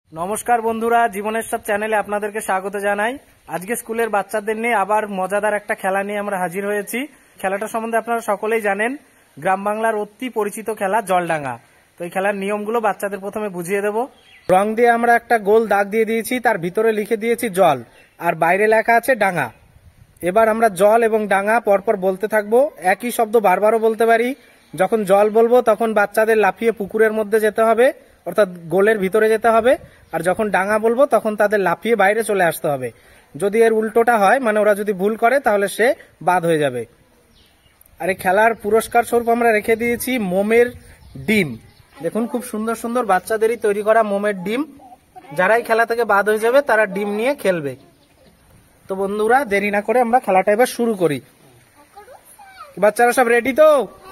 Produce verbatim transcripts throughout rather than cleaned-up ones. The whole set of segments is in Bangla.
নমস্কার বন্ধুরা, জীবনের সব চ্যানেলে আপনাদেরকে স্বাগত জানাই। আজকে স্কুলের বাচ্চাদের নিয়ে আবার মজাদার একটা খেলা নিয়ে আমরা হাজির হয়েছি। খেলাটা সম্বন্ধে আপনারা সকলেই জানেন, গ্রাম বাংলার অতি পরিচিত খেলা জলডাঙ্গা। তো এই খেলার নিয়মগুলো বাচ্চাদের প্রথমে বুঝিয়ে দেব। রং দিয়ে আমরা একটা গোল দাগ দিয়ে দিয়েছি, তার ভিতরে লিখে দিয়েছি জল, আর বাইরে লেখা আছে ডাঙ্গা। এবার আমরা জল এবং ডাঙ্গা পরপর বলতে থাকবো। একই শব্দ বারবারও বলতে পারি। যখন জল বলবো তখন বাচ্চাদের লাফিয়ে পুকুরের মধ্যে যেতে হবে, অর্থাৎ গোলের ভিতরে যেতে হবে। আর যখন ডাঙ্গা বলবো তখন তাদের লাফিয়ে বাইরে চলে আসতে হবে। যদি এর উল্টোটা হয়, মানে ওরা যদি ভুল করে, তাহলে সে বাদ হয়ে যাবে। আর এই খেলার পুরস্কার স্বরূপ আমরা রেখে দিয়েছি মোমের ডিম। দেখুন, খুব সুন্দর সুন্দর বাচ্চাদেরই তৈরি করা মোমের ডিম। যারাই খেলা থেকে বাদ হয়ে যাবে তারা ডিম নিয়ে খেলবে। তো বন্ধুরা, দেরি না করে আমরা খেলাটা এবার শুরু করি। বাচ্চারা সব রেডি তো?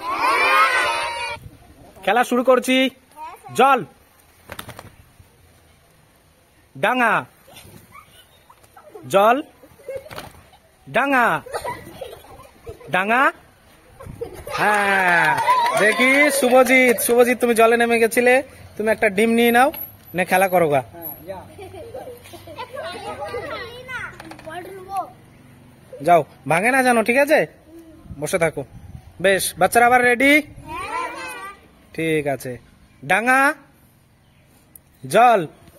খেলা শুরু করছি। জল, ডাঙ্গা, জল, ডাঙ্গা, ডাঙ্গা। হ্যাঁ, দেখি শুভজিৎ, শুভজিৎ তুমি জলে নেমে গেছিলে, তুমি একটা ডিম নিয়ে নাও, নে খেলা করো গা। যাও, ভাঙে না জানো, ঠিক আছে? বসে থাকো। বেশ, বাচ্চারা আবার রেডি? ঠিক আছে। ডাঙ্গা, জল,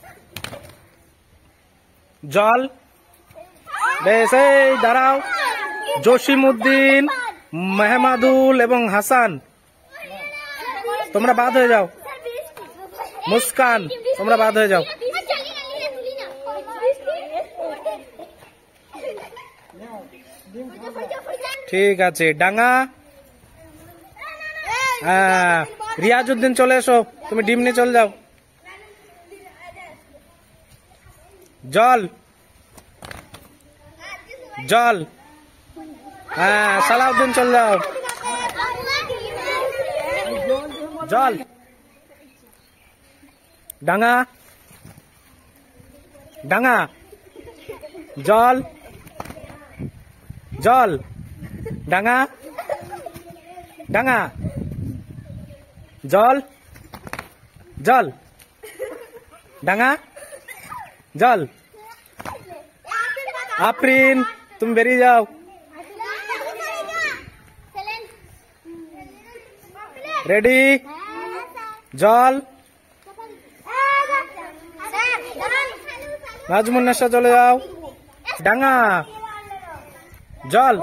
জল। বেশ, এই দাঁড়াও। জসিমউদ্দিন, মেহমাদুল এবং হাসান, তোমরা বাদ হয়ে যাও। মুস্কান, তোমরা বাদ হয়ে যাও। ঠিক আছে। ডাঙ্গা, হ্যাঁ, রিয়াজউদ্দিন চলে এসো, তুমি ডিম নিয়ে চলে যাও। জল, জল, হ্যাঁ, সালাউদ্দিন চলে যাও। জল, ডাঙ্গা, ডাঙ্গা, জল, জল, ডাঙ্গা, ডাঙ্গা, জল, জল, ডাঙ্গা, জল। আফরিন, তুমি বেরিয়ে যাও। রেডি? জল, নাজমুন্নেসা চলে যাও। ডাঙ্গা, জল,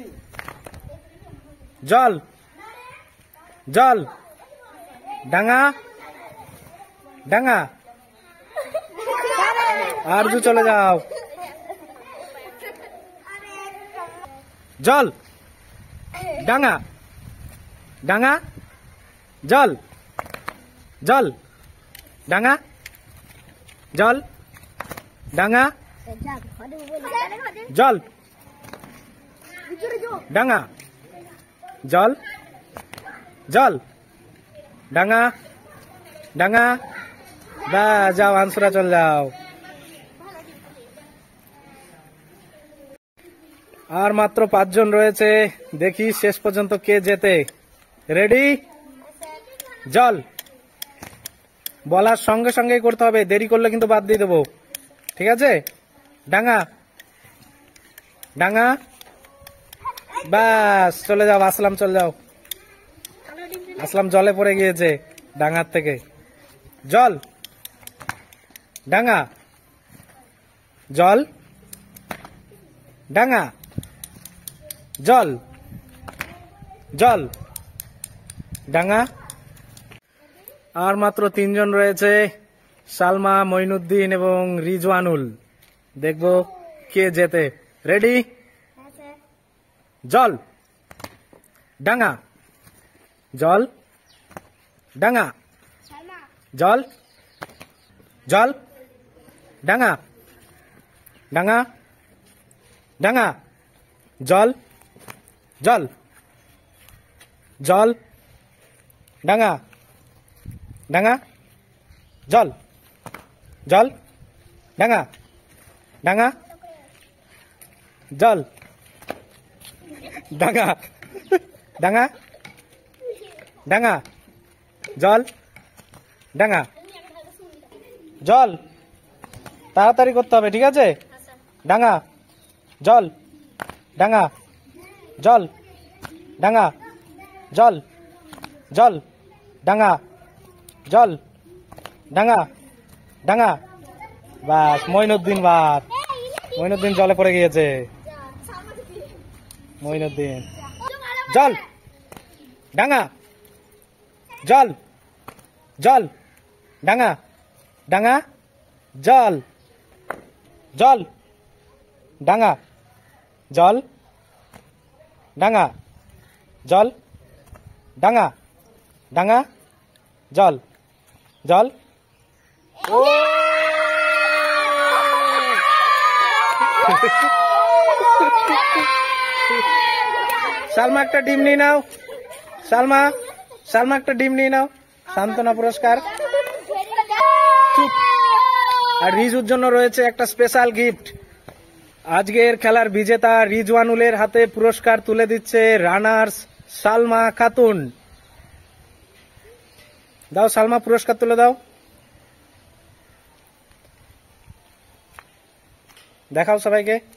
জল, জল, ডাঙ্গা, ডাঙ্গা। আরজু চলে যাও। জল, ডাঙ্গা, ডাঙ্গা, জল, জল, ডাঙ্গা, জল, ডাঙ্গা, জল, ডাঙ্গা, জল, জল, ডাঙ্গা, ডাঙ্গা। বা যাও, আনসুরা চল যাও। আর মাত্র পাঁচজন রয়েছে, দেখি শেষ পর্যন্ত কে জেতে। রেডি? জল, বলার সঙ্গে সঙ্গে করতে হবে, দেরি করলে কিন্তু বাদ দিয়ে দেবো, ঠিক আছে? ডাঙ্গা, ডাঙ্গা, বাস চলে যাও। আসলাম চলে যাও। আসলাম জলে পড়ে গিয়েছে ডাঙ্গার থেকে। জল, ডাঙ্গা, জল, ডাঙ্গা, জল, জল, ডাঙ্গা। আর মাত্র তিনজন রয়েছে, সালমা, মঈনুদ্দিন এবং রিজওয়ানুল। দেখবো কে জেতে। রেডি? জল, ডাঙ্গা, জল, ডাঙ্গা, জল, জল, ডাঙ্গা, ডাঙ্গা, ডাঙ্গা, জল, জল, জল, ডাঙ্গা, ডাঙ্গা, জল, জল, ডাঙ্গা, ডাঙ্গা, জল, ডাঙ্গা, ডাঙ্গা, ডাঙ্গা, জল, ডাঙ্গা, জল, তাড়াতাড়ি করতে হবে, ঠিক আছে? ডাঙা জল, ডাঙা জল, ডাঙা জল, জল, ডাঙা জল, ডাঙা ডাঙা। বাস, মঈনুদ্দিন বাদ। মঈনুদ্দিন জলে পড়ে গিয়েছে। মঈনুদ্দিন জল, ডাঙা জল, জল, ডাঙা ডাঙা জল, জল, ডাঙা জল, ডাঙা জল, ডাঙা ডাঙা জল, জল। ও সালমা একটা ডিম নিয়ে নাও। সালমা, সালমা একটা ডিম নিয়ে নাও। সান্ত্বনা পুরস্কার। চুপ। আর রিজুর জন্য রয়েছে একটা স্পেশাল গিফট। আজকের খেলার বিজেতা রিজওয়ানুলের হাতে পুরস্কার তুলে দিচ্ছে রানার্স সালমা খাতুন। দাও সালমা, পুরস্কার তুলে দাও। দেখাও সবাইকে।